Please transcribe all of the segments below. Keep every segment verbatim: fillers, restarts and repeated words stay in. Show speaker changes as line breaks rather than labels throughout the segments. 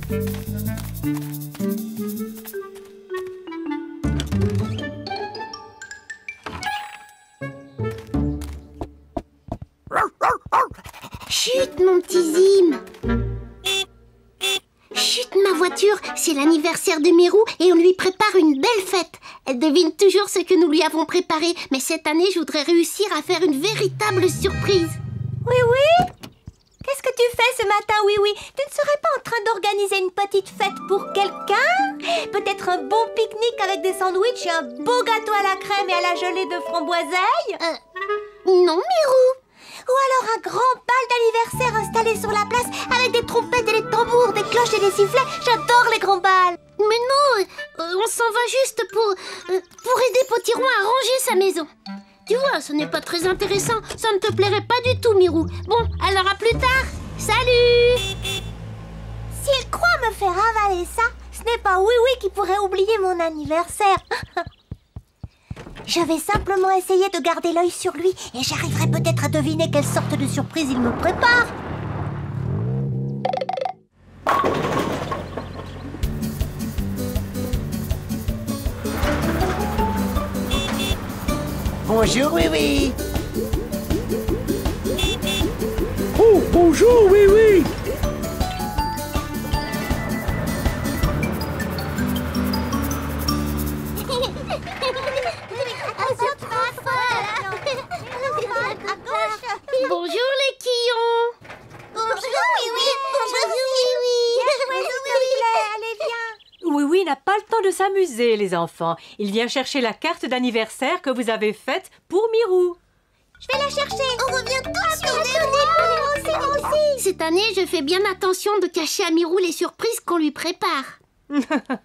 Chut, mon petit Zim. Chut, ma voiture, c'est l'anniversaire de Mirou et on lui prépare une belle fête. Elle devine toujours ce que nous lui avons préparé, mais cette année, je voudrais réussir à faire une véritable surprise.
Oui, oui. Qu'est-ce que tu fais ce matin, oui, oui? Tu ne serais pas en train d'organiser une petite fête pour quelqu'un? Peut-être un bon pique-nique avec des sandwichs et un beau gâteau à la crème et à la gelée de framboiseille?
Euh, non, Mirou.
Ou alors un grand bal d'anniversaire installé sur la place avec des trompettes et des tambours, des cloches et des sifflets. J'adore les grands bals.
Mais non, euh, on s'en va juste pour, euh, pour aider Potiron à ranger sa maison. Tu vois, ce n'est pas très intéressant. Ça ne te plairait pas du tout, Mirou. Bon, alors à plus tard. Salut.
S'il croit me faire avaler ça, ce n'est pas Oui Oui qui pourrait oublier mon anniversaire. Je vais simplement essayer de garder l'œil sur lui et j'arriverai peut-être à deviner quelle sorte de surprise il me prépare.
Bonjour, oui, oui.
Oh, bonjour, oui, oui.
Bonjour les quillons.
Bonjour, oui, oui. Bonjour, oui, oui. S'il te plaît, allez, viens.
Oui, oui, n'a pas le temps de s'amuser, les enfants. Il vient chercher la carte d'anniversaire que vous avez faite pour Mirou.
Je vais la chercher. On revient tous sur les mots. C'est moi aussi.
Cette année, je fais bien attention de cacher à Mirou les surprises qu'on lui prépare.
La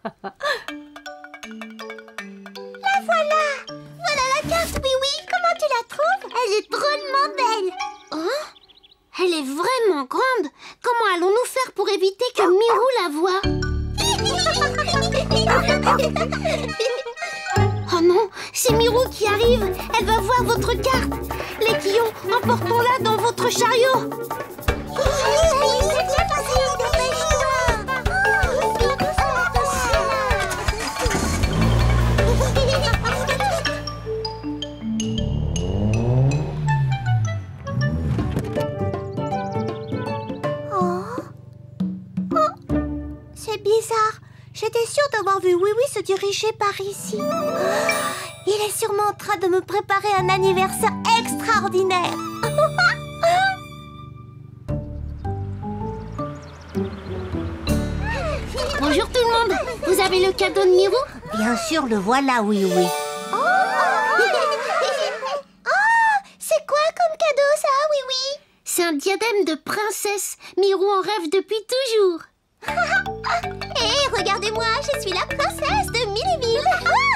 voilà. Voilà la carte, oui, oui. Comment tu la trouves? Elle est drôlement belle.
Oh, elle est vraiment grande. Comment allons-nous faire pour éviter que Mirou la voie? Oh non, c'est Mirou qui arrive. Elle va voir votre carte. Les quillons, emportons-la dans votre chariot.
C'est bizarre. J'étais sûre d'avoir vu Oui Oui se diriger par ici. Il est sûrement en train de me préparer un anniversaire extraordinaire.
Bonjour tout le monde. Vous avez le cadeau de Mirou?
Bien sûr, le voilà, Oui Oui. Oh, c'est quoi comme cadeau ça, Oui Oui?
C'est un diadème de princesse. Mirou en rêve depuis toujours.
Hé, regardez-moi, je suis la princesse de Milliville.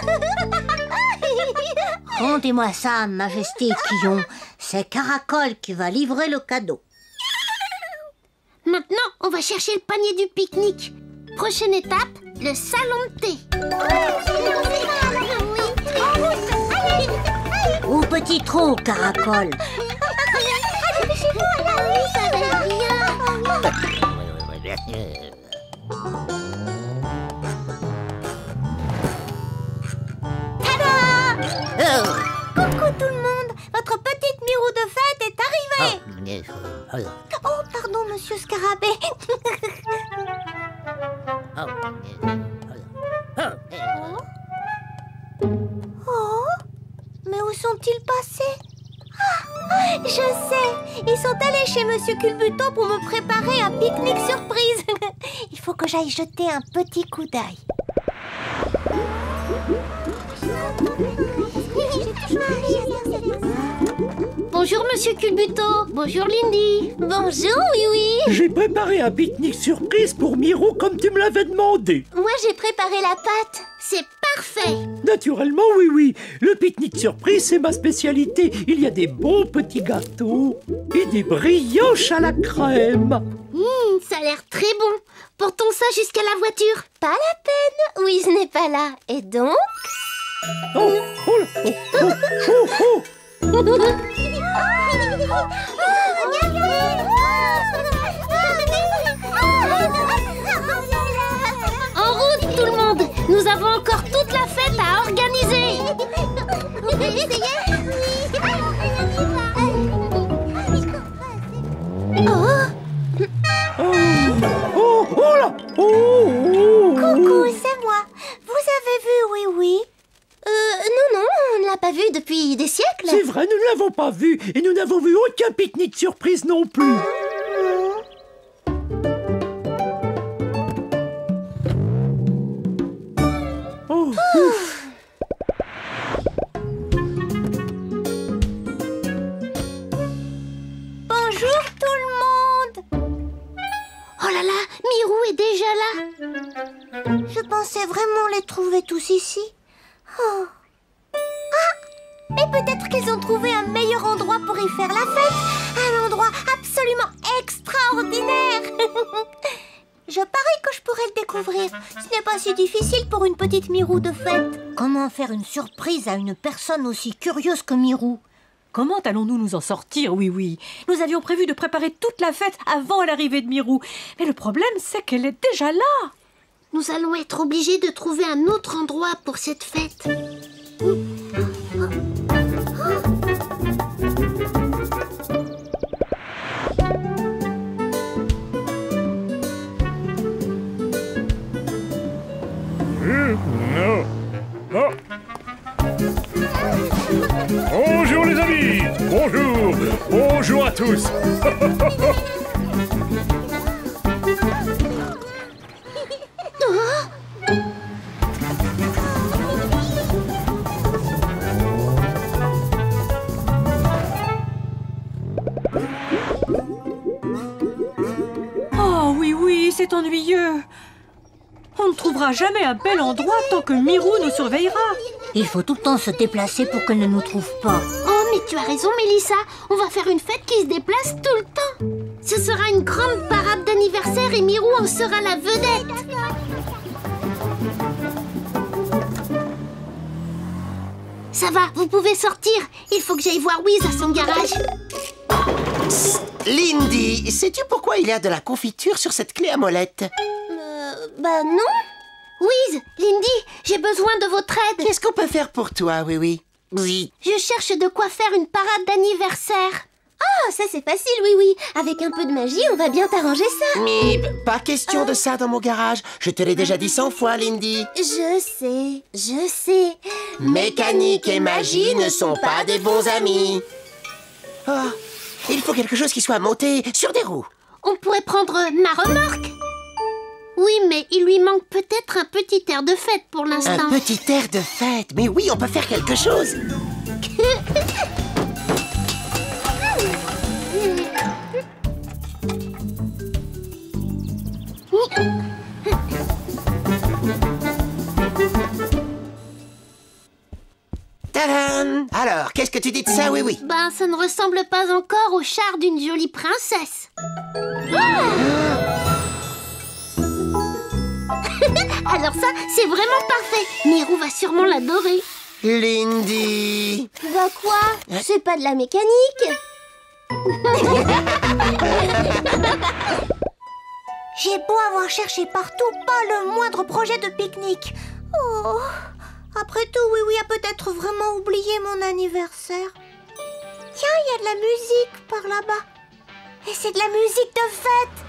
Rendez-moi ça, Majesté Quillon. C'est Caracol qui va livrer le cadeau.
Maintenant, on va chercher le panier du pique-nique. Prochaine étape, le salon de thé.
Au petit trou, Caracol.
Ça va bien.
Tada! Coucou tout le monde. Votre petite Mirou de fête est arrivée. Oh, pardon, monsieur Scarabée. Oh, mais où sont-ils passés? Ah, je sais. Ils sont allés chez monsieur Culbuto pour me préparer un pique-nique surprise. Il faut que j'aille jeter un petit coup d'œil.
Bonjour Monsieur Culbuto. Bonjour Lindy.
Bonjour, oui, oui.
J'ai préparé un pique-nique surprise pour Mirou comme tu me l'avais demandé.
Moi, j'ai préparé la pâte.
C'est parfait.
Naturellement, oui, oui. Le pique-nique surprise, c'est ma spécialité. Il y a des bons petits gâteaux et des brioches à la crème.
Mmh, ça a l'air très bon. Portons ça jusqu'à la voiture.
Pas la peine. Oui, je n'ai pas là. Et donc?
Oh, oh, oh, oh, oh, oh. Oh, oh là! Oh, oh,
Coucou, c'est moi. Vous avez vu Oui Oui?
Euh, non, non, on ne l'a pas vu depuis des siècles.
C'est vrai, nous ne l'avons pas vu et nous n'avons vu aucun pique-nique surprise non plus. Oh, ouf.
Bonjour tout le monde.
Oh là là, Mirou est déjà là.
Je pensais vraiment les trouver tous ici. Oh. Ah, mais peut-être qu'ils ont trouvé un meilleur endroit pour y faire la fête. Un endroit absolument extraordinaire. Je parie que je pourrais le découvrir. Ce n'est pas si difficile pour une petite Mirou de fête. Comment faire une surprise à une personne aussi curieuse que Mirou?
Comment allons-nous nous en sortir, oui, oui. Nous avions prévu de préparer toute la fête avant l'arrivée de Mirou. Mais le problème, c'est qu'elle est déjà là.
Nous allons être obligés de trouver un autre endroit pour cette fête.
Non. Non. Bonjour les amis. Bonjour. Bonjour à tous.
Oh, oui, oui, c'est ennuyeux. On ne trouvera jamais un bel endroit tant que Mirou nous surveillera.
Il faut tout le temps se déplacer pour qu'elle ne nous trouve pas.
Oh, mais tu as raison, Mélissa. On va faire une fête qui se déplace tout le temps. Ce sera une grande parade d'anniversaire et Mirou en sera la vedette. Ça va, vous pouvez sortir. Il faut que j'aille voir Wiz à son garage.
Psst, Lindy, sais-tu pourquoi il y a de la confiture sur cette clé à molette?
Euh, bah non. Wiz, Lindy, j'ai besoin de votre aide.
Qu'est-ce qu'on peut faire pour toi, oui, oui? Oui.
Je cherche de quoi faire une parade d'anniversaire.
Oh, ça c'est facile, oui, oui. Avec un peu de magie, on va bien t'arranger ça.
Mais pas question de ça dans mon garage. Je te l'ai déjà dit cent fois, Lindy.
Je sais, je sais.
Mécanique et magie ne sont pas des bons amis. Oh, il faut quelque chose qui soit monté sur des roues.
On pourrait prendre ma remorque. Oui, mais il lui manque peut-être un petit air de fête pour l'instant.
Un petit air de fête. Mais oui, on peut faire quelque chose. Tadam! Alors, qu'est-ce que tu dis de ça, oui, oui?
Ben, ça ne ressemble pas encore au char d'une jolie princesse. Ah Alors ça, c'est vraiment parfait. Mirou va sûrement l'adorer.
Lindy!
Bah quoi? C'est pas de la mécanique. J'ai beau avoir cherché partout, pas le moindre projet de pique-nique. Oh, après tout, oui, oui a peut-être vraiment oublié mon anniversaire. Tiens, il y a de la musique par là-bas. Et c'est de la musique de fête.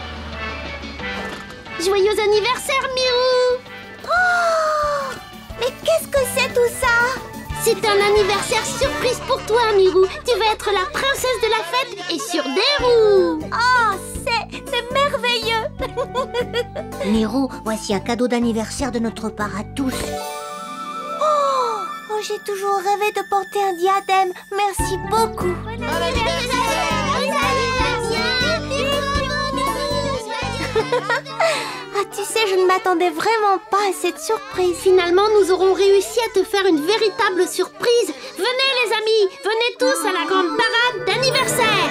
Joyeux anniversaire, Mirou!
Oh, mais qu'est-ce que c'est tout ça?
C'est un anniversaire surprise pour toi, Mirou. Tu vas être la princesse de la fête et sur des roues.
Oh, c'est, c'est merveilleux. Mirou, voici un cadeau d'anniversaire de notre part à tous. Oh, oh, j'ai toujours rêvé de porter un diadème. Merci beaucoup. Bon anniversaire. Ah, tu sais, je ne m'attendais vraiment pas à cette surprise.
Finalement, nous aurons réussi à te faire une véritable surprise. Venez, les amis, venez tous à la grande parade d'anniversaire.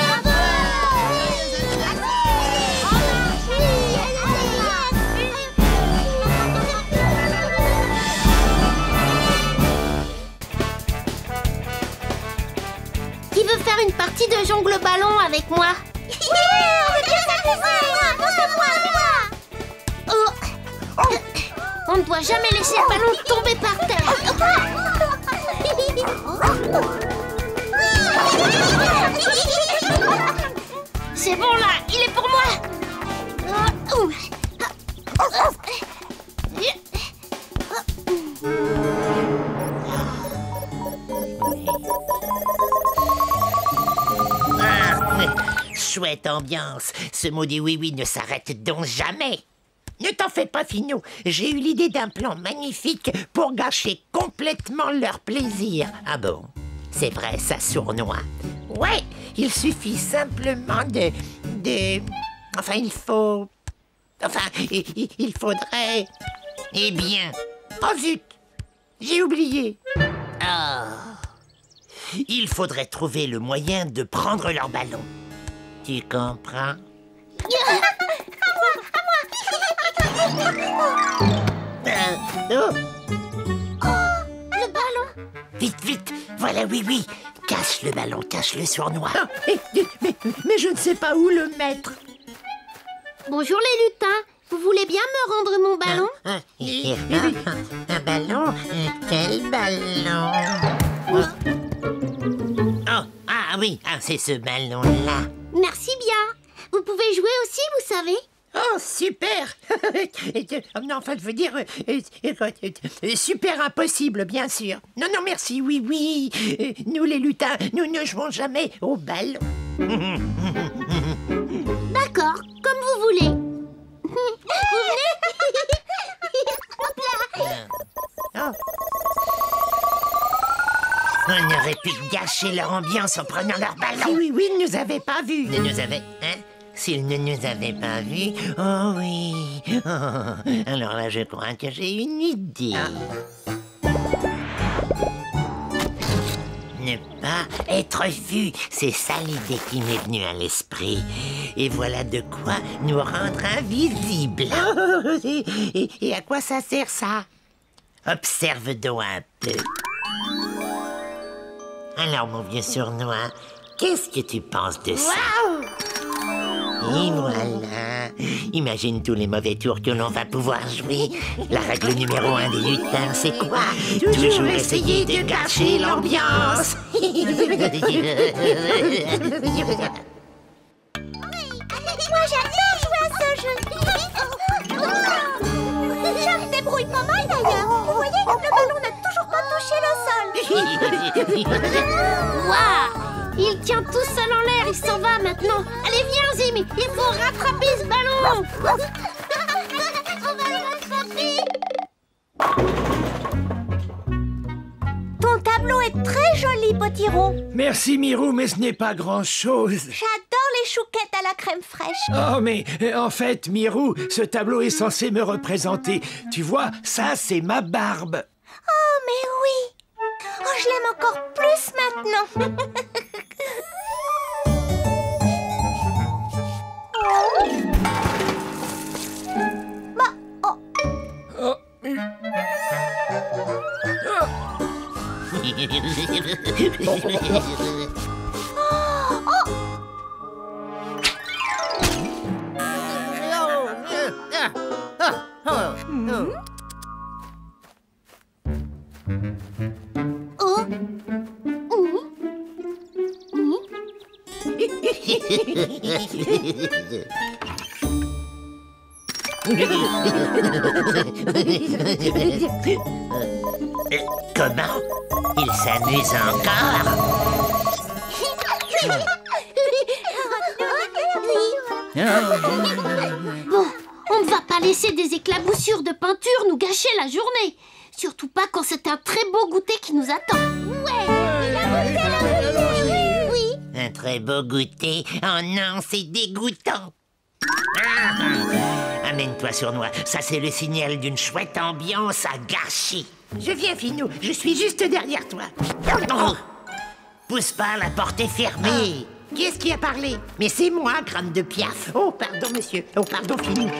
Qui veut faire une partie de jongle ballon avec moi? Oh. On ne doit jamais laisser le ballon tomber par terre. C'est bon là, il est pour moi.
Chouette ambiance. Ce maudit oui-oui ne s'arrête donc jamais. Ne t'en fais pas, Finot. J'ai eu l'idée d'un plan magnifique pour gâcher complètement leur plaisir. Ah bon? C'est vrai, ça sournoie. Ouais, il suffit simplement de... de... Enfin, il faut... Enfin, il, il faudrait... Eh bien... Oh zut! J'ai oublié. Ah... Il faudrait trouver le moyen de prendre leur ballon. Tu comprends? Euh, oh.
Le ballon.
Vite, vite. Voilà, oui, oui. Cache le ballon, cache le sournois.
Ah, mais, mais, mais je ne sais pas où le mettre.
Bonjour les lutins. Vous voulez bien me rendre mon ballon?
Un, un, un ballon? Quel ballon? Oh, oh ah oui, ah, c'est ce ballon-là.
Merci bien. Vous pouvez jouer aussi, vous savez.
Oh, super. Non, enfin, je veux dire, euh, euh, super impossible, bien sûr. Non, non, merci, oui, oui. Euh, Nous, les lutins, nous ne jouons jamais au ballon.
D'accord, comme vous voulez. Vous venez? Hop là.
Oh. On aurait pu gâcher leur ambiance en prenant leur ballon. Oui, oui, ils ne nous avaient pas vus. Ils nous avaient, hein? S'ils ne nous avaient pas vus, oh oui. Oh, alors là, je crois que j'ai une idée. Ne pas être vu, c'est ça l'idée qui m'est venue à l'esprit. Et voilà de quoi nous rendre invisibles. et, et, et à quoi ça sert ça? Observe donc un peu. Alors, mon vieux sournois, qu'est-ce que tu penses de ça? Wow! Et voilà. Imagine tous les mauvais tours que l'on va pouvoir jouer. La règle numéro un des lutins, c'est quoi? Toujours, Toujours essayer de gâcher l'ambiance.
Moi, j'adore jouer à ce jeu. Je me débrouille pas mal d'ailleurs. Vous voyez, le ballon n'a toujours pas touché le sol.
Waouh! Il tient tout seul en l'air, il s'en va maintenant. Allez, viens, Zim, il faut rattraper ce ballon. On va le rattraper.
Ton tableau est très joli, Potiron.
Merci, Mirou, mais ce n'est pas grand-chose.
J'adore les chouquettes à la crème fraîche.
Oh, mais euh, en fait, Mirou, ce tableau est censé me représenter. Tu vois, ça, c'est ma barbe.
Oh, mais oui. Oh, je l'aime encore plus maintenant. Bah, oh.
Oh.
Oh.
Comment? Il s'amuse encore?
Bon, on ne va pas laisser des éclaboussures de peinture nous gâcher la journée. Surtout pas quand c'est un très beau goûter qui nous attend. Ouais, la goûter, la goûter, oui.
Un très beau goûter? Oh non, c'est dégoûtant. Ah, amène-toi, sournois. Ça, c'est le signal d'une chouette ambiance à gâcher. Je viens, Finot. Je suis juste derrière toi. Oh. Pousse pas, la porte est fermée. Ah. Qui est-ce qui a parlé? Mais c'est moi, crâne de Piaf. Oh, pardon, monsieur. Oh, pardon, Finot.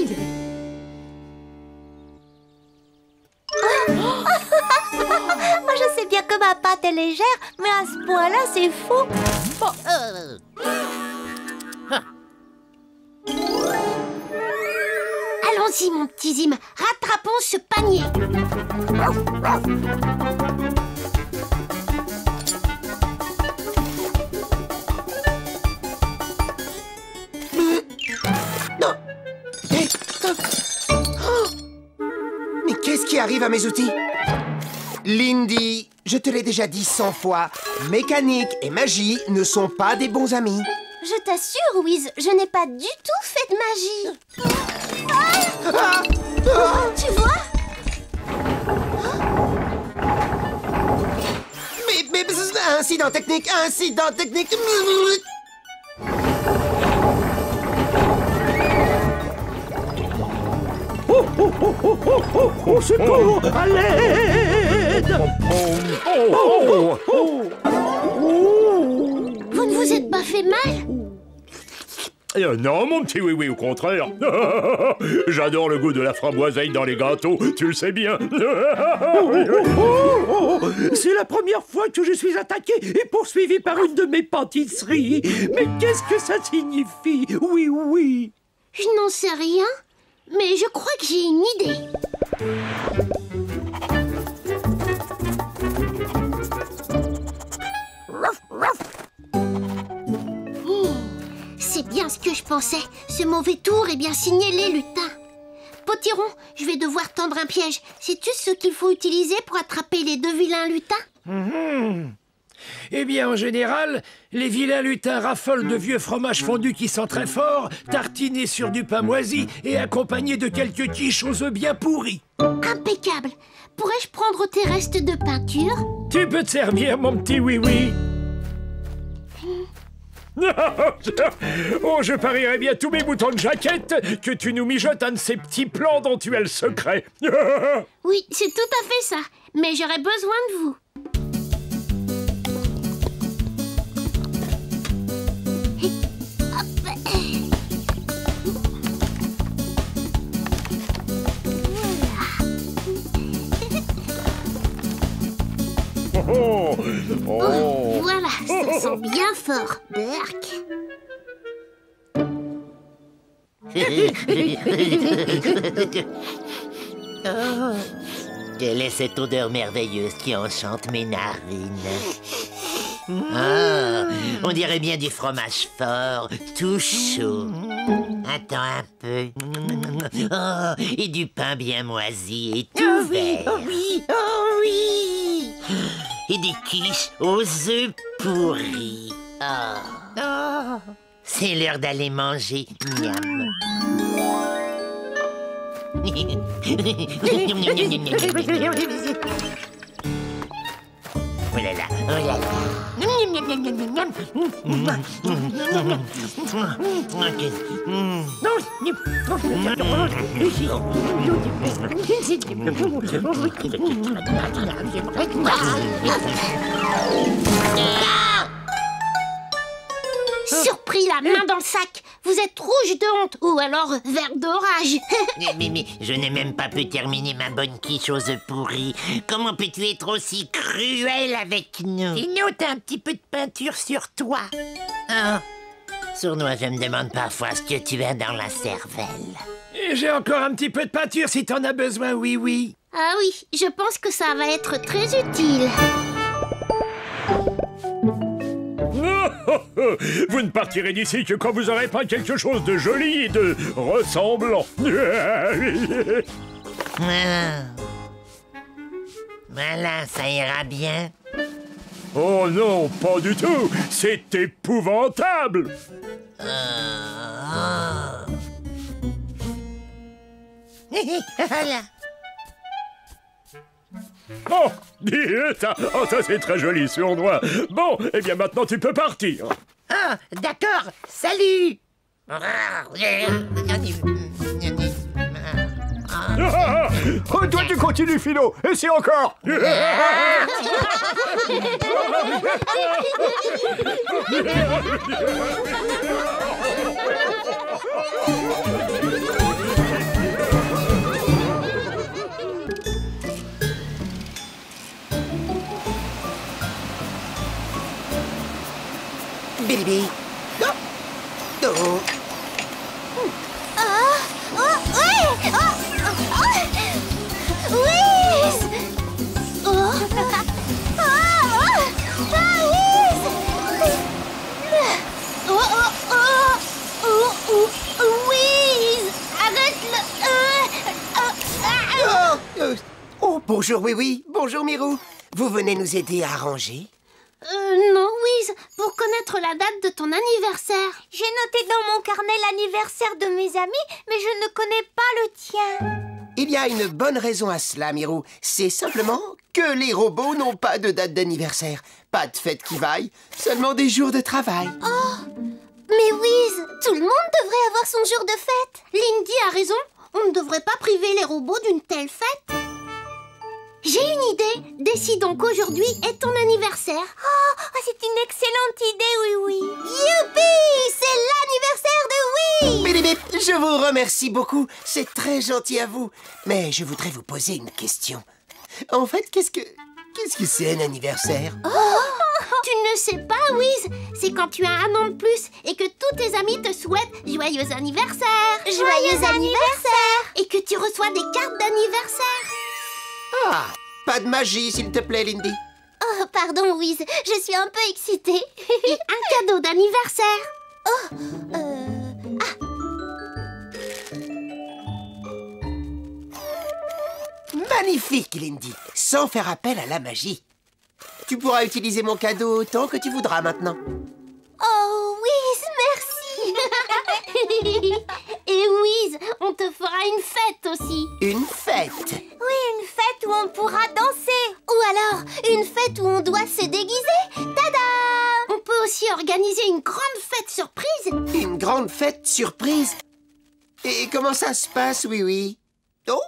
Moi, je sais bien que ma pâte est légère, mais à ce point-là, c'est fou.
Bon, euh... ah.
Allons-y, mon petit Zim. Rattrapons ce panier.
arrive à mes outils. Lindy, je te l'ai déjà dit cent fois, mécanique et magie ne sont pas des bons amis.
Je t'assure, Wiz, je n'ai pas du tout fait de magie. Ah
Ah Ah
Tu vois?
Mais, mais, incident technique, incident technique.
Oh, oh, oh, oh, oh, oh, au secours, à l'aide. Oh, oh, oh.
Vous ne vous êtes pas fait mal?
Euh, non, mon petit oui-oui, au contraire. J'adore le goût de la framboiseille dans les gâteaux, tu le sais bien.
Oh, oh, oh, oh. C'est la première fois que je suis attaqué et poursuivi par une de mes pâtisseries. Mais qu'est-ce que ça signifie? Oui, oui.
Je n'en sais rien, mais je crois que j'ai une idée. C'est bien ce que je pensais. Ce mauvais tour est bien signé les lutins. Potiron, je vais devoir tendre un piège. Sais-tu ce qu'il faut utiliser pour attraper les deux vilains lutins?
Mmh. Eh bien, en général, les vilains lutins raffolent de vieux fromages fondus qui sentent très fort, tartinés sur du pain moisi et accompagnés de quelques quiches aux œufs bien pourris.
Impeccable. Pourrais-je prendre tes restes de peinture?
Tu peux te servir, mon petit oui-oui. Oh, je parierais bien tous mes boutons de jaquette que tu nous mijotes un de ces petits plans dont tu as le secret.
Oui, c'est tout à fait ça. Mais j'aurais besoin de vous.
Oh, oh.
Oh, voilà, ça sent bien fort. Berk.
Oh, quelle est cette odeur merveilleuse qui enchante mes narines? Ah, on dirait bien du fromage fort, tout chaud. Attends un peu. Oh, et du pain bien moisi et tout
Oh oui,
vert.
oh oui, oh oui.
Et des quiches aux œufs pourris. Ah,
Oh.
c'est l'heure d'aller manger. Miam. Oh là là, oh là
Surpris, la main dans le sac. Vous êtes rouge de honte, ou alors vert d'orage.
Mais, mais, mais je n'ai même pas pu terminer ma bonne quiche aux œufs pourris. Comment peux-tu être aussi cruel avec nous? Sinon, t'as un petit peu de peinture sur toi. Ah, sournois, je me demande parfois ce que tu as dans la cervelle.
Et j'ai encore un petit peu de peinture si t'en as besoin, oui, oui.
Ah oui, je pense que ça va être très utile.
Vous ne partirez d'ici que quand vous aurez peint quelque chose de joli et de ressemblant.
Ah. Voilà, ça ira bien.
Oh non, pas du tout. C'est épouvantable.
Ah. Voilà.
Oh, dis ça, oh, ça c'est très joli, sournois. Bon, eh bien maintenant tu peux partir.
Ah, d'accord, salut.
Ah, oh, toi tu continues, Philo, et c'est encore.
Baby. Oh. Oh.
Ah, oh, ouais, oh, oh, oh, Wiz. Oh, ah, ah, ah, Wiz. Oh, oh, oh, oh, oh, Wiz. Arrête le... Euh, euh, ah,
Oh, euh, oh Bonjour, oui, oui. Bonjour, Mirou. Vous venez nous aider à ranger?
Euh, non, Wiz, pour connaître la date de ton anniversaire.
J'ai noté dans mon carnet l'anniversaire de mes amis, mais je ne connais pas le tien.
Il y a une bonne raison à cela, Mirou. C'est simplement que les robots n'ont pas de date d'anniversaire. Pas de fête qui vaille, seulement des jours de travail.
Oh, mais Wiz, tout le monde devrait avoir son jour de fête. Lindy a raison, on ne devrait pas priver les robots d'une telle fête. J'ai une idée. Décidons qu'aujourd'hui est ton anniversaire.
Oh, c'est une excellente idée, oui, oui.
Youpi! C'est l'anniversaire de Oui!
Bip, bip, bip, je vous remercie beaucoup. C'est très gentil à vous. Mais je voudrais vous poser une question. En fait, qu'est-ce que... Qu'est-ce que c'est un anniversaire?
Oh, tu ne le sais pas, Wiz. C'est quand tu as un an de plus et que tous tes amis te souhaitent joyeux anniversaire.
Joyeux anniversaire.
Et que tu reçois des cartes d'anniversaire.
Ah, pas de magie, s'il te plaît, Lindy.
Oh, pardon, Wiz. Je suis un peu excitée. Et un cadeau d'anniversaire. Oh, euh... Ah.
Magnifique, Lindy. Sans faire appel à la magie. Tu pourras utiliser mon cadeau autant que tu voudras maintenant.
Oh, Wiz, merci. Et Wiz, on te fera une fête aussi.
Une fête?
Oui, une fête où on pourra danser.
Ou alors, une fête où on doit se déguiser. Tada! On peut aussi organiser une grande fête surprise.
Une grande fête surprise? Et comment ça se passe, oui, oui? Oh?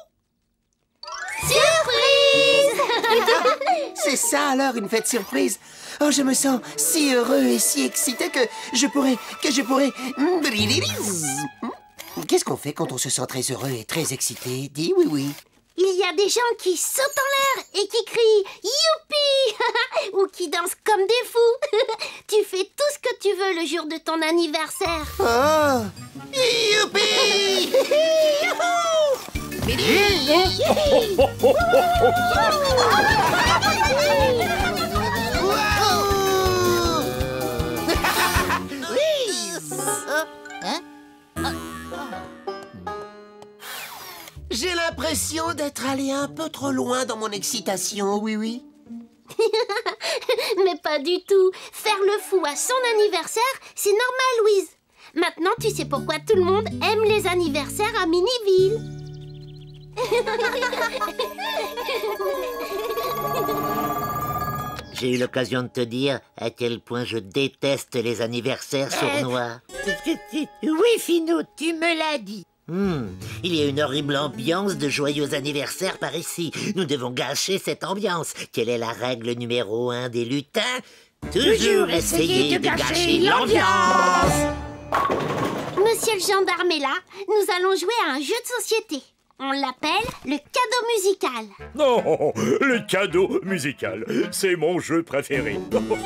Surprise!
C'est ça alors, une fête surprise? Oh, je me sens si heureux et si excité que je pourrais... que je pourrais... Qu'est-ce qu'on fait quand on se sent très heureux et très excité? Dis oui, oui.
Il y a des gens qui sautent en l'air et qui crient « Youpi !» ou qui dansent comme des fous. Tu fais tout ce que tu veux le jour de ton anniversaire.
Oh! Youpi! J'ai l'impression d'être allé un peu trop loin dans mon excitation, oui, oui.
Mais pas du tout. Faire le fou à son anniversaire, c'est normal, Louise. Maintenant, tu sais pourquoi tout le monde aime les anniversaires à Miniville.
J'ai eu l'occasion de te dire à quel point je déteste les anniversaires sournois. Oui, Finot, tu me l'as dit. Hmm, il y a une horrible ambiance de joyeux anniversaire par ici. Nous devons gâcher cette ambiance. Quelle est la règle numéro un des lutins? Toujours essayer de gâcher l'ambiance.
Monsieur le gendarme est là. Nous allons jouer à un jeu de société. On l'appelle le cadeau musical.
Non, le cadeau musical, c'est mon jeu préféré.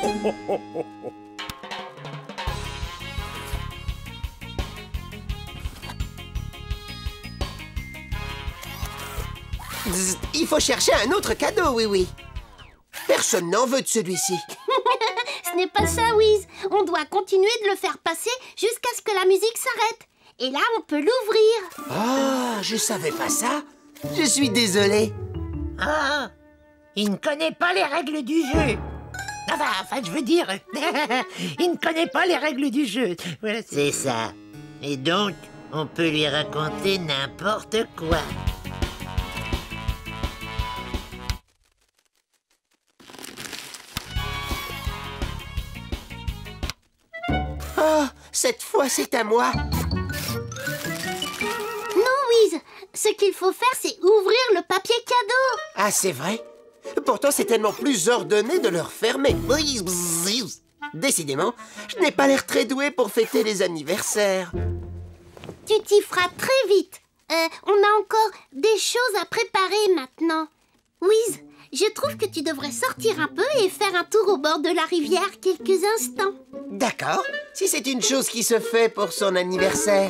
Zzz, il faut chercher un autre cadeau, oui, oui. Personne n'en veut de celui-ci.
Ce n'est pas ça, Wiz. On doit continuer de le faire passer jusqu'à ce que la musique s'arrête. Et là, on peut l'ouvrir.
Ah, je savais pas ça. Je suis désolé.
Ah, il ne connaît pas les règles du jeu. Enfin, enfin, je veux dire, il ne connaît pas les règles du jeu. Voilà, c'est ça. Et donc, on peut lui raconter n'importe quoi.
Oh, cette fois, c'est à moi.
Non, Wiz. Ce qu'il faut faire, c'est ouvrir le papier cadeau.
Ah, c'est vrai? Pourtant, c'est tellement plus ordonné de le refermer. Décidément, je n'ai pas l'air très doué pour fêter les anniversaires.
Tu t'y feras très vite. Euh, on a encore des choses à préparer maintenant. Wiz, je trouve que tu devrais sortir un peu et faire un tour au bord de la rivière quelques instants.
D'accord, si c'est une chose qui se fait pour son anniversaire.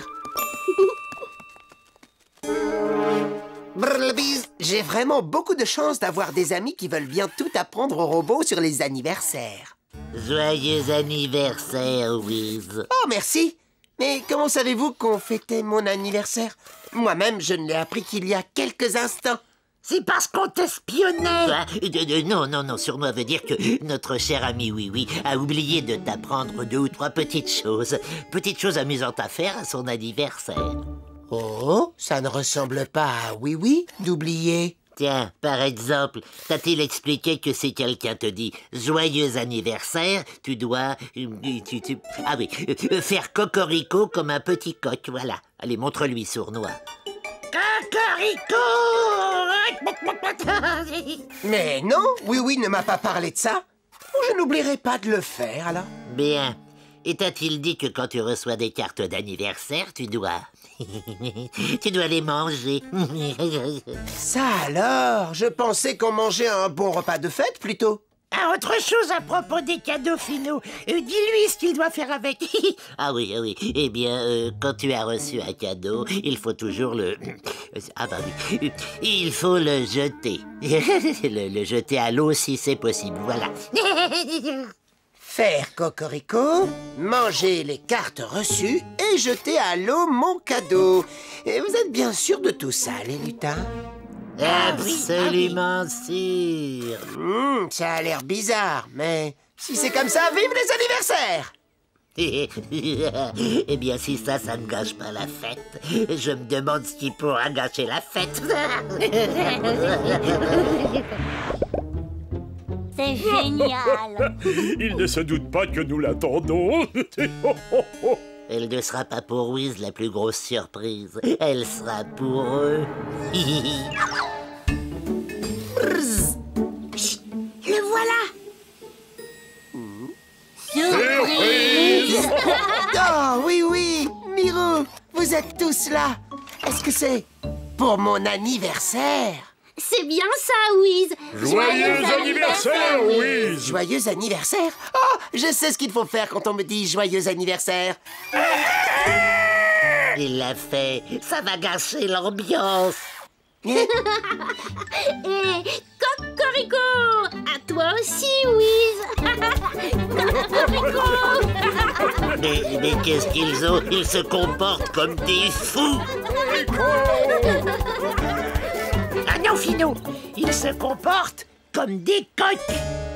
Brrlbise, j'ai vraiment beaucoup de chance d'avoir des amis qui veulent bien tout apprendre aux robots sur les anniversaires.
Joyeux anniversaire, Wiz.
Oh, merci. Mais comment savez-vous qu'on fêtait mon anniversaire? Moi-même, je ne l'ai appris qu'il y a quelques instants.
C'est parce qu'on t'espionnait. Ah, de- de- non, non, non, Sournois veut dire que notre cher ami Oui Oui a oublié de t'apprendre deux ou trois petites choses. Petites choses amusantes à faire à son anniversaire.
Oh, ça ne ressemble pas à Oui Oui d'oublier.
Tiens, par exemple, t'a-t-il expliqué que si quelqu'un te dit « Joyeux anniversaire », tu dois... euh, tu- tu- ah oui, euh, faire cocorico comme un petit coq, voilà. Allez, montre-lui, Sournois. Cocorico.
Mais non, Oui Oui ne m'a pas parlé de ça. Je n'oublierai pas de le faire, alors.
Bien. Et t'a-t-il dit que quand tu reçois des cartes d'anniversaire, tu dois... tu dois les manger.
Ça alors, je pensais qu'on mangeait un bon repas de fête plutôt.
Ah, autre chose à propos des cadeaux finaux. Euh, dis-lui ce qu'il doit faire avec. Ah oui, ah oui. Eh bien, euh, quand tu as reçu un cadeau, il faut toujours le... Ah bah oui. Il faut le jeter. le, le jeter à l'eau si c'est possible, voilà.
Faire cocorico, manger les cartes reçues et jeter à l'eau mon cadeau. Et vous êtes bien sûr de tout ça, les lutins?
Absolument sûr.
Hmm, ça a l'air bizarre, mais si c'est comme ça, vive les anniversaires!
Eh bien, si ça, ça ne gâche pas la fête, je me demande ce qui pourra gâcher la fête.
C'est génial.
Il ne se doute pas que nous l'attendons.
Elle ne sera pas pour Wiz la plus grosse surprise. Elle sera pour eux.
Le voilà.
Surprise!
Oh, oui, oui, Mirou, vous êtes tous là. Est-ce que c'est pour mon anniversaire?
C'est bien ça, Wiz.
Joyeux anniversaire, Wiz!
Joyeux anniversaire? Oh, je sais ce qu'il faut faire quand on me dit joyeux anniversaire.
Il l'a fait. Ça va gâcher l'ambiance.
Et cocorico. À toi aussi, Wiz. Cocorico.
Mais, mais qu'est-ce qu'ils ont? Ils se comportent comme des fous. Ah non, Finot, ils se comportent comme des coqs.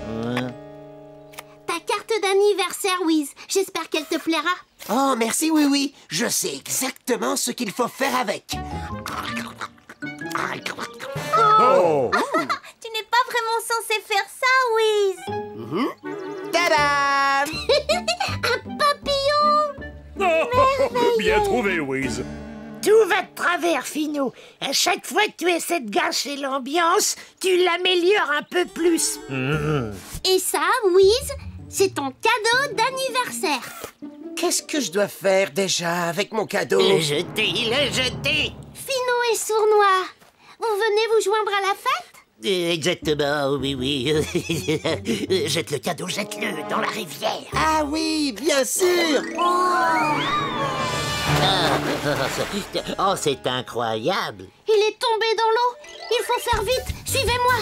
Ta carte d'anniversaire, Wiz. J'espère qu'elle te plaira.
Oh, merci, oui, oui. Je sais exactement ce qu'il faut faire avec.
Oh!
Tu n'es pas vraiment censé faire ça, Wiz.
Tadam!
Papillon.
Bien trouvé, Wiz.
Tout va de travers, Finot. À chaque fois que tu essaies de gâcher l'ambiance, tu l'améliores un peu plus.
Et ça, Wiz, c'est ton cadeau d'anniversaire.
Qu'est-ce que je dois faire déjà avec mon cadeau?
Le jeter, le jeter.
Finot et Sournois, vous venez vous joindre à la fête?
Euh, Exactement, oui, oui. Jette le cadeau, jette-le dans la rivière.
Ah oui, bien sûr!
Oh, c'est incroyable.
Il est tombé dans l'eau. Il faut faire vite. Suivez-moi.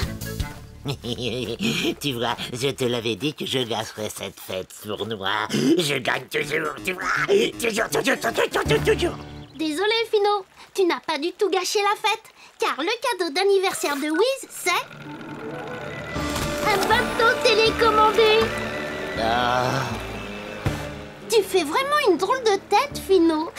Tu vois, je te l'avais dit que je gâcherais cette fête, Sournois. Je gagne toujours, tu vois. Toujours, toujours, toujours, toujours, toujours.
Désolé, Finot. Tu n'as pas du tout gâché la fête. Car le cadeau d'anniversaire de Wiz, c'est... un bateau télécommandé.
Ah.
Tu fais vraiment une drôle de tête, Finot.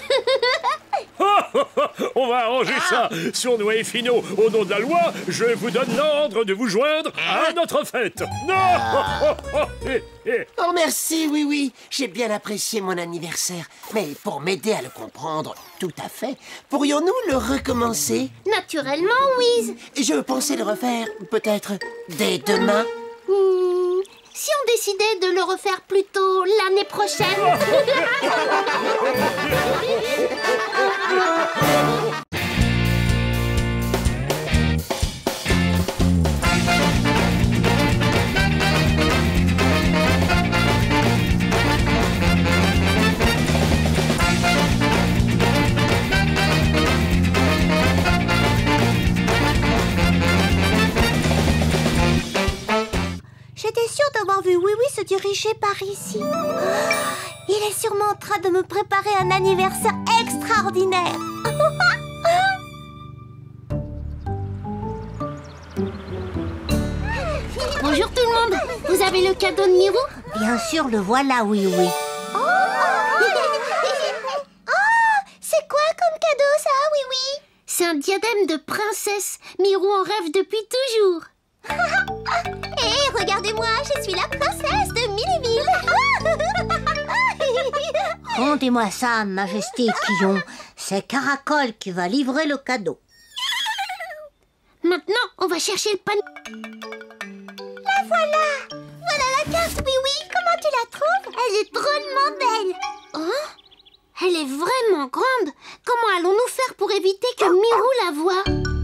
On va arranger ça. Sournois et Finot, au nom de la loi, je vous donne l'ordre de vous joindre à notre fête. Non!
Oh, merci, oui, oui. J'ai bien apprécié mon anniversaire. Mais pour m'aider à le comprendre tout à fait, pourrions-nous le recommencer?
Naturellement, Wiz.
Je pensais le refaire, peut-être, dès demain.
Hmm, si on décidait de le refaire plus tôt l'année prochaine.
J'étais sûre d'avoir vu Oui Oui se diriger par ici. Il est sûrement en train de me préparer un anniversaire extraordinaire.
Bonjour tout le monde. Vous avez le cadeau de Mirou?
Bien sûr, le voilà, oui, oui. Oh, c'est quoi comme cadeau, ça, oui, oui?
C'est un diadème de princesse. Mirou en rêve depuis toujours.
Hé, regardez-moi, je suis la princesse de Milléville. Rendez-moi ça, Majesté Quillon. C'est Caracol qui va livrer le cadeau.
Maintenant, on va chercher le panier.
La voilà. Voilà la carte, oui, oui. Comment tu la trouves?
Elle est drôlement belle. Oh, elle est vraiment grande. Comment allons-nous faire pour éviter que Mirou la voie?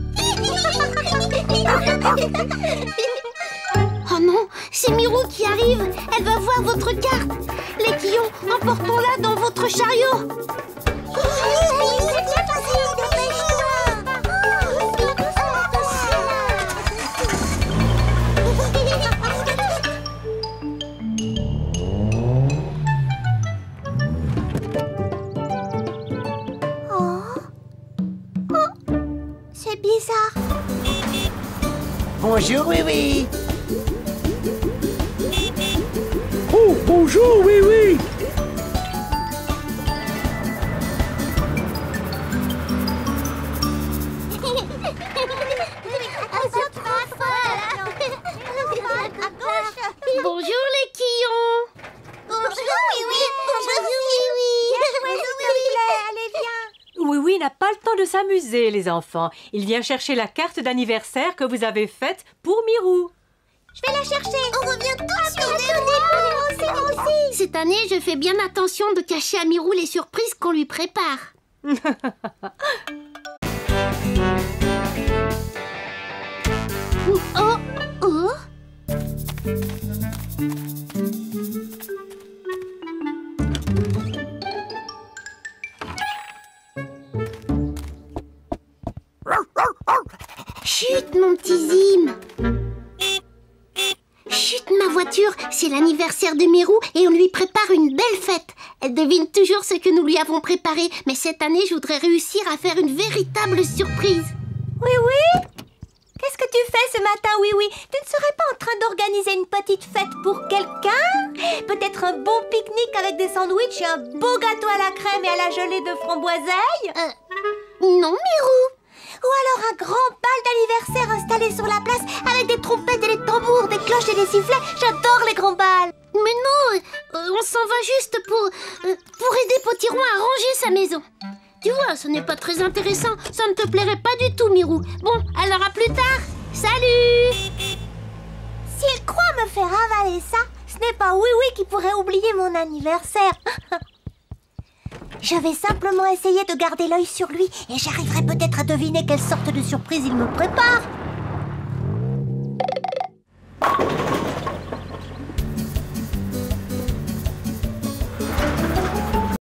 Oh non, c'est Mirou qui arrive. Elle va voir votre carte. Les Quillons, emportons-la dans votre chariot.
C'est bizarre.
Bonjour, oui, oui.
Oh, bonjour, oui, oui.
Bonjour les Quillons.
Bonjour, oui, oui. Bonjour, oui, oui. Allez, viens.
Oui, oui, n'a pas le temps de s'amuser, les enfants. Il vient chercher la carte d'anniversaire que vous avez faite pour Mirou.
Je vais la chercher. On revient tout de suite. Moi aussi.
Cette année, je fais bien attention de cacher à Mirou les surprises qu'on lui prépare. Oh, oh. Chut, mon petit Zim. Chut, ma voiture, c'est l'anniversaire de Mirou et on lui prépare une belle fête. Elle devine toujours ce que nous lui avons préparé, mais cette année, je voudrais réussir à faire une véritable surprise.
Oui, oui. Qu'est-ce que tu fais ce matin, oui, oui? Tu ne serais pas en train d'organiser une petite fête pour quelqu'un? Peut-être un bon pique-nique avec des sandwichs et un beau gâteau à la crème et à la gelée de framboiseille?
Euh, non, Mirou.
Ou alors un grand bal d'anniversaire installé sur la place avec des trompettes et des tambours, des cloches et des sifflets. J'adore les grands bals.
Mais non, euh, on s'en va juste pour, euh, pour aider Potiron à ranger sa maison. Tu vois, ce n'est pas très intéressant. Ça ne te plairait pas du tout, Mirou. Bon, alors à plus tard. Salut.
S'il croit me faire avaler ça, ce n'est pas Oui Oui qui pourrait oublier mon anniversaire. Je vais simplement essayer de garder l'œil sur lui et j'arriverai peut-être à deviner quelle sorte de surprise il me prépare.